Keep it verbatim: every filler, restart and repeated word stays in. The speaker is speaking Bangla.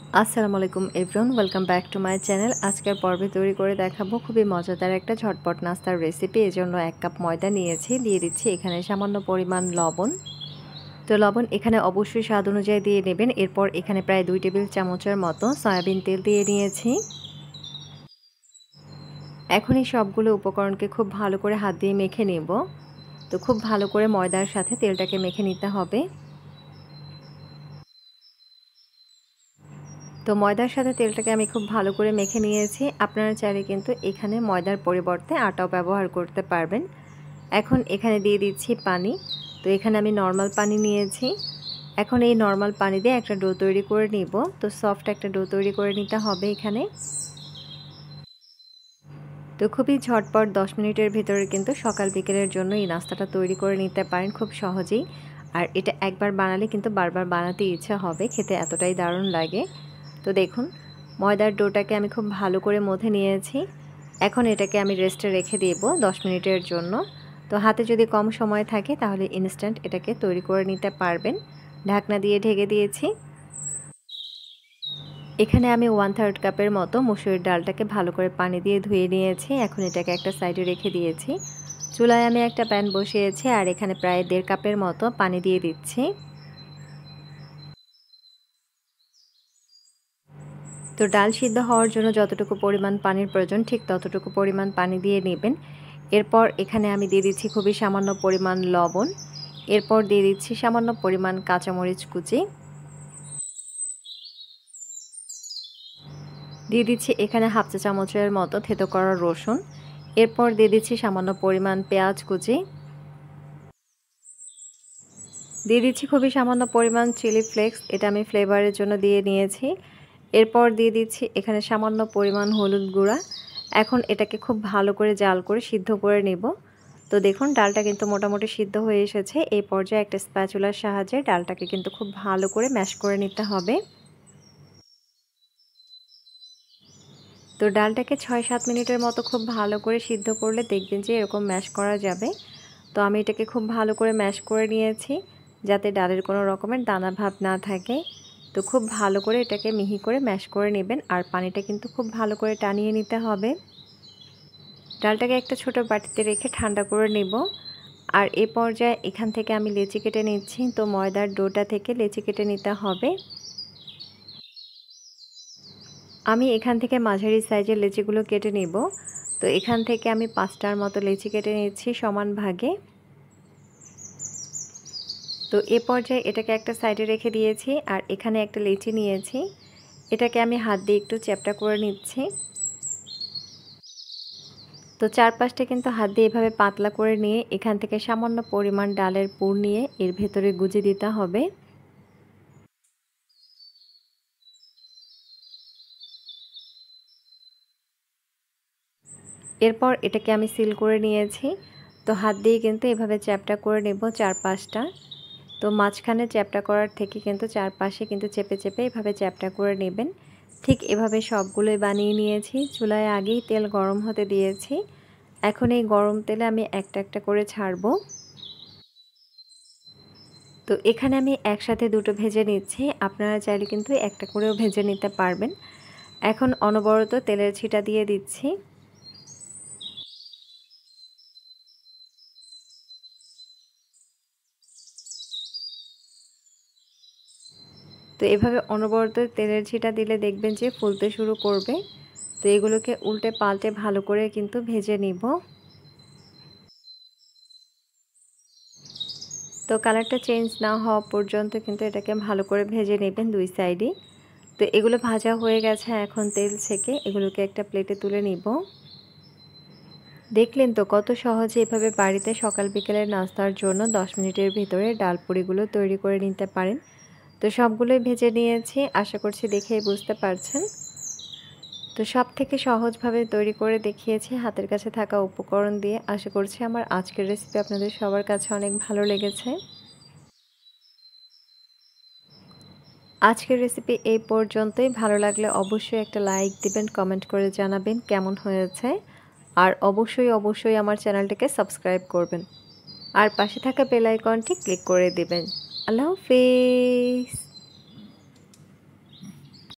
আসসালামু আলাইকুম everyone, welcome back to my channel. আজকের পর্বে তৈরি করে দেখাবো খুবই মজাদার একটা ঝটপট নাস্তার রেসিপি। এজন্য এক কাপ ময়দা নিয়েছি, দিয়ে দিচ্ছি এখানে সামান্য পরিমাণ লবণ। তো লবণ এখানে অবশ্যই স্বাদ অনুযায়ী দিয়ে নেবেন। এরপর এখানে প্রায় দুই টেবিল চামচের মতো সয়াবিন তেল দিয়ে নিয়েছি। এখন এই সবগুলো উপকরণকে খুব ভালো করে হাত দিয়ে মেখে নেব। তো খুব ভালো করে ময়দার সাথে তেলটাকে মেখে নিতে হবে। তো ময়দার সাথে তেলটাকে আমি খুব ভালো করে মেখে নিয়েছি। আপনারা চাইলে কিন্তু এখানে ময়দার পরিবর্তে আটাও ব্যবহার করতে পারবেন। এখন এখানে দিয়ে দিচ্ছি পানি। তো এখানে আমি নর্মাল পানি নিয়েছি। এখন এই নর্মাল পানি দিয়ে একটা ডো তৈরি করে নিব। তো সফট একটা ডো তৈরি করে নিতে হবে এখানে। তো খুবই ঝটপট দশ মিনিটের ভিতরে কিন্তু সকাল বিকেলের জন্য এই নাস্তাটা তৈরি করে নিতে পারেন খুব সহজেই। আর এটা একবার বানালে কিন্তু বারবার বানাতে ইচ্ছা হবে, খেতে এতটাই দারুণ লাগে। তো দেখুন, ময়দার ডোটাকে আমি খুব ভালো করে মথে নিয়েছি। এখন এটাকে আমি রেস্টে রেখে দেব দশ মিনিটের জন্য। তো হাতে যদি কম সময় থাকে তাহলে ইনস্ট্যান্ট এটাকে তৈরি করে নিতে পারবেন। ঢাকনা দিয়ে ঢেকে দিয়েছি। এখানে আমি ওয়ান থার্ড কাপের মতো মসুরের ডালটাকে ভালো করে পানি দিয়ে ধুয়ে নিয়েছি। এখন এটাকে একটা সাইডে রেখে দিয়েছি। চুলায় আমি একটা প্যান বসিয়েছি আর এখানে প্রায় দেড় কাপের মতো পানি দিয়ে দিচ্ছি। তো ডাল সিদ্ধ হওয়ার জন্য যতটুকু পরিমাণ পানির প্রয়োজন ঠিক ততটুকু পরিমাণ পানি দিয়ে নেবেন। এরপর এখানে আমি দিয়ে দিচ্ছি খুবই সামান্য পরিমাণ লবণ। এরপর দিয়ে দিচ্ছি সামান্য পরিমাণ কাঁচামরিচ কুচি। দিয়ে দিচ্ছি এখানে হাফ চা চামচের মতো থেতো করা রসুন। এরপর দিয়ে দিচ্ছি সামান্য পরিমাণ পেঁয়াজ কুচি। দিয়ে দিচ্ছি খুবই সামান্য পরিমাণ চিলি ফ্লেক্স, এটা আমি ফ্লেভারের জন্য দিয়ে নিয়েছি। এরপর দিয়ে দিচ্ছি এখানে সামান্য পরিমাণ হলুদ গুঁড়া। এখন এটাকে খুব ভালো করে জাল করে সিদ্ধ করে নেব। তো দেখুন, ডালটা কিন্তু মোটামুটি সিদ্ধ হয়ে এসেছে। এই পর্যায়ে একটা স্প্যাচুলার সাহায্যে ডালটাকে কিন্তু খুব ভালো করে ম্যাশ করে নিতে হবে। তো ডালটাকে ছয় সাত মিনিটের মতো খুব ভালো করে সিদ্ধ করলে দেখবেন যে এরকম ম্যাশ করা যাবে। তো আমি এটাকে খুব ভালো করে ম্যাশ করে নিয়েছি যাতে ডালের কোনো রকমের দানা ভাব না থাকে। তো খুব ভালো করে এটাকে মিহি করে ম্যাশ করে নেবেন আর পানিটা কিন্তু খুব ভালো করে টানিয়ে নিতে হবে। ডালটাকে একটা ছোট বাটিতে রেখে ঠান্ডা করে নেব। আর এ পর্যায়ে এখান থেকে আমি লেচি কেটে নিচ্ছি। তো ময়দার ডোটা থেকে লেচি কেটে নিতে হবে। আমি এখান থেকে মাঝারি সাইজের লেচিগুলো কেটে নেব। তো এখান থেকে আমি পাঁচটার মতো লেচি কেটে নিচ্ছি সমান ভাগে। তো এ পর্যায়ে এটাকে একটা সাইডে রেখে দিয়েছি আর এখানে একটা লেচি নিয়েছি। এটাকে আমি হাত দিয়ে একটু চ্যাপটা করে নিচ্ছি। তো চারপাশটা কিন্তু হাত দিয়ে এভাবে পাতলা করে নিয়ে এখান থেকে সামান্য পরিমাণ ডালের পুর নিয়ে এর ভেতরে গুজে দিতে হবে। এরপর এটাকে আমি সিল করে নিয়েছি। তো হাত দিয়ে কিন্তু এভাবে চ্যাপটা করে নেব চারপাশটা। তো মাঝখানে চ্যাপটা করার থেকে কিন্তু চারপাশে কিন্তু চেপে চেপে এভাবে চ্যাপটা করে নেবেন। ঠিক এভাবে সবগুলোই বানিয়ে নিয়েছি। চুলায় আগেই তেল গরম হতে দিয়েছি। এখন এই গরম তেলে আমি একটা একটা করে ছাড়বো। তো এখানে আমি একসাথে দুটো ভেজে নিচ্ছি। আপনারা চাইলে কিন্তু একটা করেও ভেজে নিতে পারবেন। এখন অনবরত তেলের ছিটা দিয়ে দিচ্ছি। তো এভাবে অনবরত তেলের ছিটা দিলে দেখবেন যে ফুলতে শুরু করবে। তো এগুলোকে উল্টে পাল্টে ভালো করে কিন্তু ভেজে নিব। তো কালারটা চেঞ্জ না হওয়া পর্যন্ত কিন্তু এটাকে ভালো করে ভেজে নেবেন দুই সাইডই। তো এগুলো ভাজা হয়ে গেছে, এখন তেল ছেঁকে এগুলোকে একটা প্লেটে তুলে নিব। দেখলেন তো কত সহজে এভাবে বাড়িতে সকাল বিকেলের নাস্তার জন্য দশ মিনিটের ভিতরে ডাল পুরিগুলো তৈরি করে নিতে পারেন। তো সবগুলোই ভেজে নিয়েছি, আশা করছি দেখেই বুঝতে পারছেন। তো সব থেকে সহজভাবে তৈরি করে দেখিয়েছি হাতের কাছে থাকা উপকরণ দিয়ে। আশা করছি আমার আজকের রেসিপি আপনাদের সবার কাছে অনেক ভালো লেগেছে। আজকের রেসিপি এই পর্যন্তই। ভালো লাগলে অবশ্যই একটা লাইক দিবেন, কমেন্ট করে জানাবেন কেমন হয়েছে। আর অবশ্যই অবশ্যই আমার চ্যানেলটিকে সাবস্ক্রাইব করবেন আর পাশে থাকা বেল আইকনটি ক্লিক করে দিবেন। আল্লাহ হাফেজ।